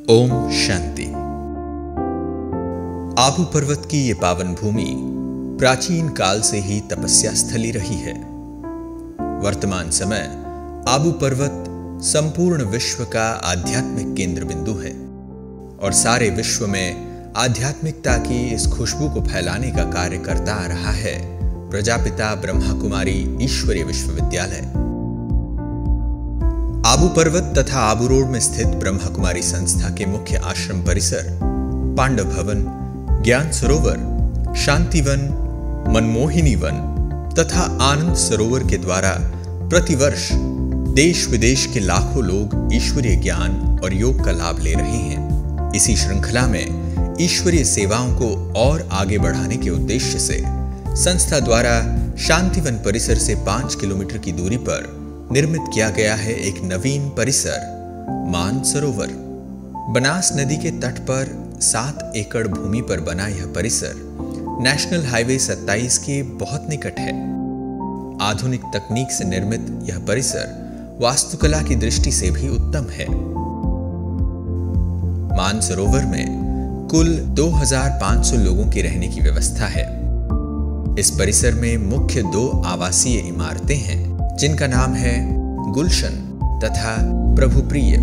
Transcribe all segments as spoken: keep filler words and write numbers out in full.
ओम शांति। आबू पर्वत की ये पावन भूमि प्राचीन काल से ही तपस्या स्थली रही है। वर्तमान समय आबू पर्वत संपूर्ण विश्व का आध्यात्मिक केंद्र बिंदु है और सारे विश्व में आध्यात्मिकता की इस खुशबू को फैलाने का कार्य करता आ रहा है प्रजापिता ब्रह्मा कुमारी ईश्वरीय विश्वविद्यालय। आबू पर्वत तथा आबू रोड में स्थित ब्रह्मा कुमारी संस्था के मुख्य आश्रम परिसर, पांडव भवन, ज्ञान सरोवर, शांतिवन, मनमोहिनी वन तथा आनंद सरोवर के द्वारा प्रतिवर्ष देश विदेश के लाखों लोग ईश्वरीय ज्ञान और योग का लाभ ले रहे हैं। इसी श्रृंखला में ईश्वरीय सेवाओं को और आगे बढ़ाने के उद्देश्य से संस्था द्वारा शांतिवन परिसर से पांच किलोमीटर की दूरी पर निर्मित किया गया है एक नवीन परिसर मान सरोवर। बनास नदी के तट पर सात एकड़ भूमि पर बना यह परिसर नेशनल हाईवे सत्ताईस के बहुत निकट है। आधुनिक तकनीक से निर्मित यह परिसर वास्तुकला की दृष्टि से भी उत्तम है। मान सरोवर में कुल दो हज़ार पाँच सौ लोगों की रहने की व्यवस्था है। इस परिसर में मुख्य दो आवासीय इमारतें हैं जिनका नाम है गुलशन तथा प्रभुप्रिय।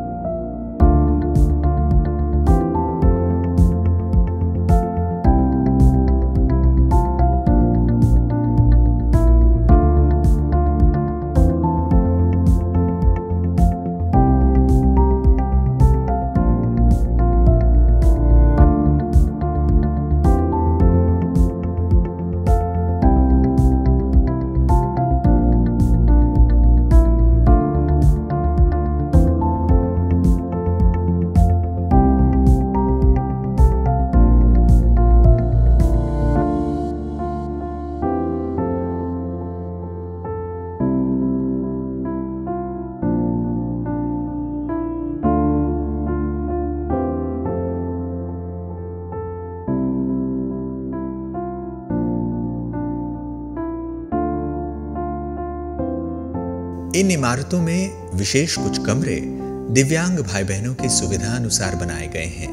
इन इमारतों में विशेष कुछ कमरे दिव्यांग भाई बहनों की सुविधा अनुसार बनाए गए हैं।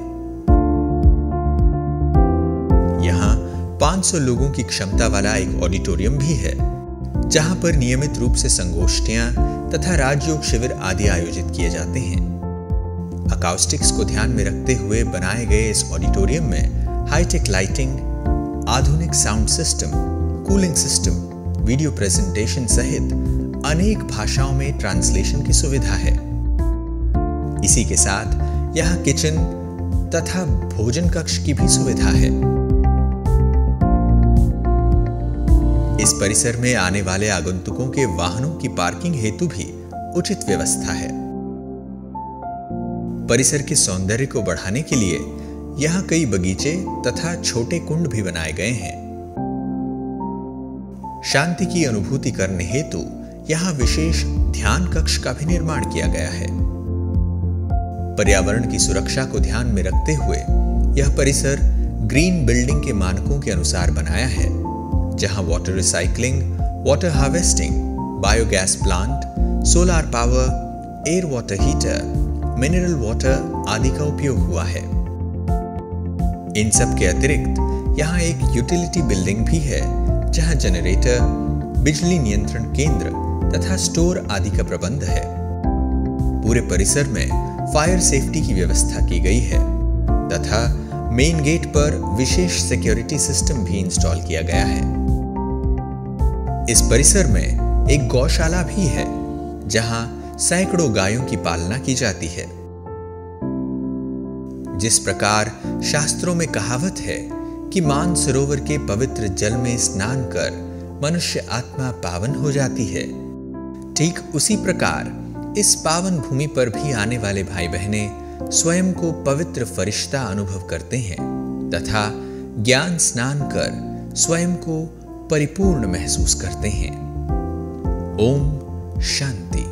यहाँ पाँच सौ लोगों की क्षमता वाला एक ऑडिटोरियम भी है जहां पर नियमित रूप से संगोष्ठियां तथा राजयोग शिविर आदि आयोजित किए जाते हैं। अकाउस्टिक्स को ध्यान में रखते हुए बनाए गए इस ऑडिटोरियम में हाईटेक लाइटिंग, आधुनिक sound system, cooling system, video presentation सहित अनेक भाषाओं में ट्रांसलेशन की सुविधा है। इसी के साथ यहाँ किचन तथा भोजन कक्ष की भी सुविधा है। इस परिसर में आने वाले आगंतुकों के वाहनों की पार्किंग हेतु भी उचित व्यवस्था है। परिसर के सौंदर्य को बढ़ाने के लिए यहाँ कई बगीचे तथा छोटे कुंड भी बनाए गए हैं। शांति की अनुभूति करने हेतु यहाँ विशेष ध्यान कक्ष का भी निर्माण किया गया है। पर्यावरण की सुरक्षा को ध्यान में रखते हुए यह परिसर ग्रीन बिल्डिंग के मानकों के अनुसार बनाया है, जहां water recycling, water harvesting, biogas plant, solar power, air water heater, mineral water आदि का उपयोग हुआ है। इन सब के अतिरिक्त यहाँ एक यूटिलिटी बिल्डिंग भी है जहां जनरेटर, बिजली नियंत्रण केंद्र तथा स्टोर आदि का प्रबंध है। पूरे परिसर में फायर सेफ्टी की व्यवस्था की गई है तथा मेन गेट पर विशेष सिक्योरिटी सिस्टम भी इंस्टॉल किया गया है। इस परिसर में एक गौशाला भी है जहां सैकड़ों गायों की पालना की जाती है। जिस प्रकार शास्त्रों में कहावत है कि मान सरोवर के पवित्र जल में स्नान कर मनुष्य आत्मा पावन हो जाती है, ठीक उसी प्रकार इस पावन भूमि पर भी आने वाले भाई बहनें स्वयं को पवित्र फरिश्ता अनुभव करते हैं तथा ज्ञान स्नान कर स्वयं को परिपूर्ण महसूस करते हैं। ओम शांति।